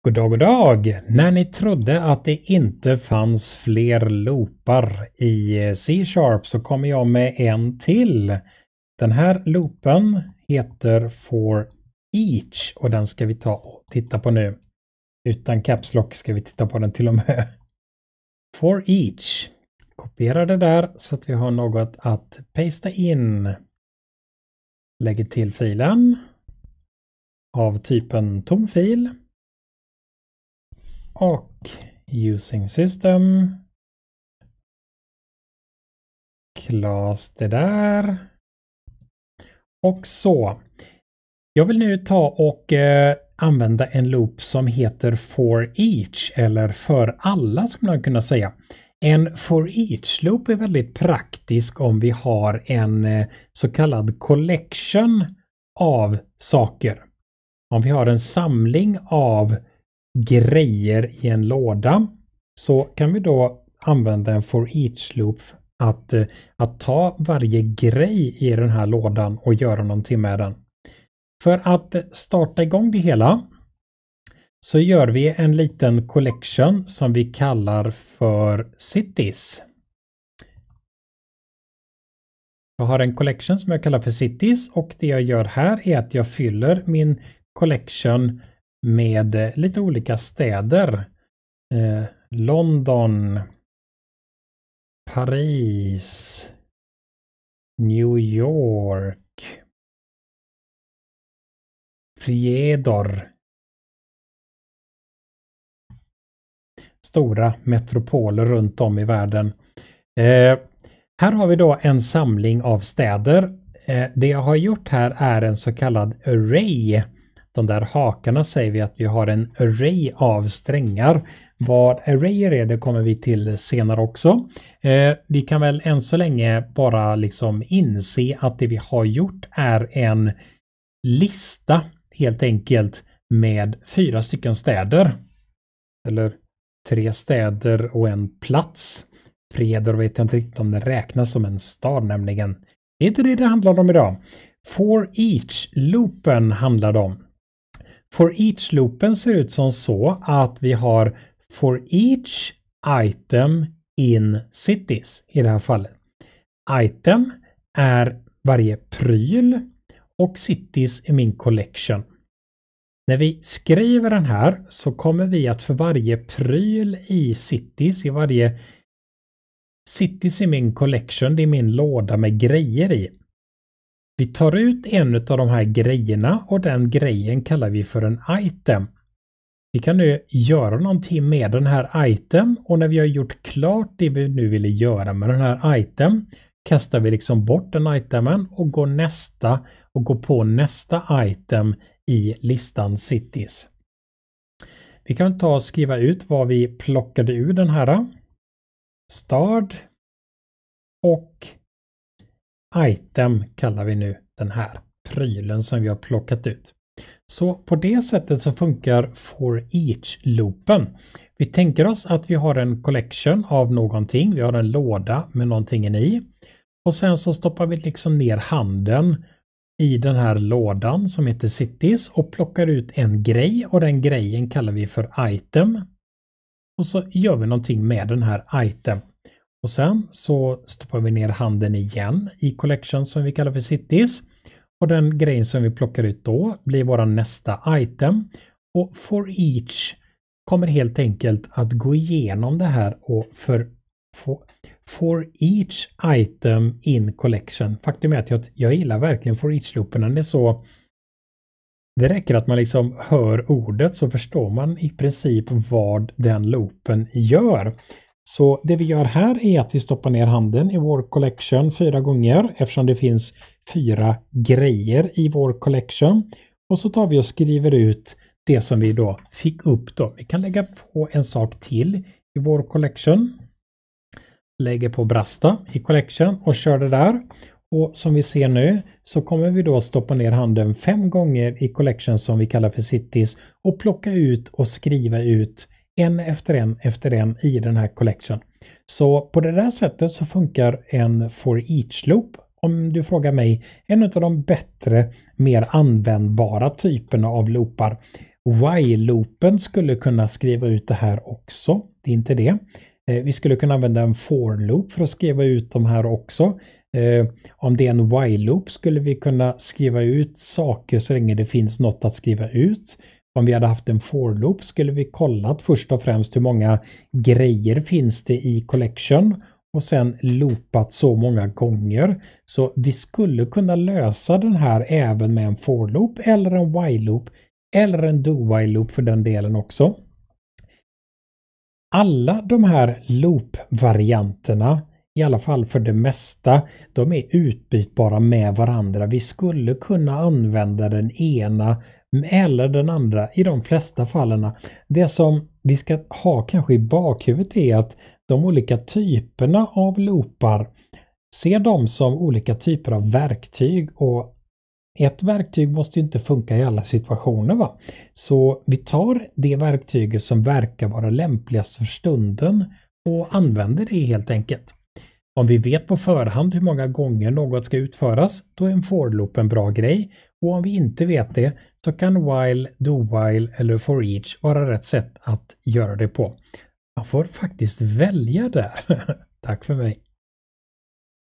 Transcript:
God dag, god dag! När ni trodde att det inte fanns fler loopar i C# så kommer jag med en till. Den här loopen heter for each och den ska vi ta och titta på nu. Utan caps lock ska vi titta på den till och med. For each. Kopiera det där så att vi har något att pasta in. Lägger till filen av typen tom fil. Och using system. Class det där. Och så. Jag vill nu ta och använda en loop som heter for each eller för alla som man kunna säga. En for each loop är väldigt praktisk om vi har en så kallad collection av saker. Om vi har en samling av grejer i en låda så kan vi då använda en for each loop att ta varje grej i den här lådan och göra någonting med den. För att starta igång det hela så gör vi en liten collection som vi kallar för cities. Jag har en collection som jag kallar för cities och det jag gör här är att jag fyller min collection med lite olika städer. London, Paris, New York, Prijedor. Stora metropoler runt om i världen. Här har vi då en samling av städer. Det jag har gjort här är en så kallad array. De där hakarna säger vi att vi har en array av strängar. Vad arrayer är det kommer vi till senare också. Vi kan väl än så länge bara liksom inse att det vi har gjort är en lista helt enkelt med 4 stycken städer. Eller 3 städer och en plats. Prijedor vet jag inte riktigt om det räknas som en stad nämligen. Det är inte det handlar om idag. For each loopen handlar om. For each loopen ser ut som så att vi har for each item in cities i det här fallet. Item är varje pryl och cities är min collection. När vi skriver den här så kommer vi att för varje pryl i cities, i varje cities i min collection, det är min låda med grejer i. Vi tar ut en av de här grejerna och den grejen kallar vi för en item. Vi kan nu göra någonting med den här item och när vi har gjort klart det vi nu vill göra med den här item kastar vi liksom bort den itemen och går på nästa item i listan cities. Vi kan ta och skriva ut vad vi plockade ur den här. Stad och item kallar vi nu den här prylen som vi har plockat ut. Så på det sättet så funkar for each loopen. Vi tänker oss att vi har en collection av någonting. Vi har en låda med någonting i. Och sen så stoppar vi liksom ner handen i den här lådan som heter cities och plockar ut en grej och den grejen kallar vi för item. Och så gör vi någonting med den här item. Och sen så stoppar vi ner handen igen i collection som vi kallar för cities. Och den grejen som vi plockar ut då blir vår nästa item. Och for each kommer helt enkelt att gå igenom det här och for each item in collection. Faktum är att jag gillar verkligen for each loopen. Den är så. Det räcker att man liksom hör ordet så förstår man i princip vad den loopen gör. Så det vi gör här är att vi stoppar ner handen i vår collection 4 gånger eftersom det finns 4 grejer i vår collection. Och så tar vi och skriver ut det som vi då fick upp då. Vi kan lägga på en sak till i vår collection. Lägger på brasta i collection och kör det där. Och som vi ser nu så kommer vi då stoppa ner handen 5 gånger i collection som vi kallar för cities och plocka ut och skriva ut en efter en i den här collection. Så på det där sättet så funkar en for each loop. Om du frågar mig, en av de bättre, mer användbara typerna av loopar. While-loopen skulle kunna skriva ut det här också. Det är inte det. Vi skulle kunna använda en for-loop för att skriva ut de här också. Om det är en while-loop skulle vi kunna skriva ut saker så länge det finns något att skriva ut. Om vi hade haft en for-loop skulle vi kollat först och främst hur många grejer finns det i collection och sen loopat så många gånger. Så vi skulle kunna lösa den här även med en for-loop eller en while-loop eller en do-while-loop för den delen också. Alla de här loop-varianterna, i alla fall för det mesta, de är utbytbara med varandra. Vi skulle kunna använda den ena eller den andra i de flesta fallen. Det som vi ska ha kanske i bakhuvudet är att de olika typerna av loopar, ser dem som olika typer av verktyg, och ett verktyg måste inte funka i alla situationer, va? Så vi tar det verktyget som verkar vara lämpligast för stunden och använder det helt enkelt. Om vi vet på förhand hur många gånger något ska utföras, då är en for-loop en bra grej. Och om vi inte vet det så kan while, do-while eller for each vara rätt sätt att göra det på. Man får faktiskt välja där. Tack för mig.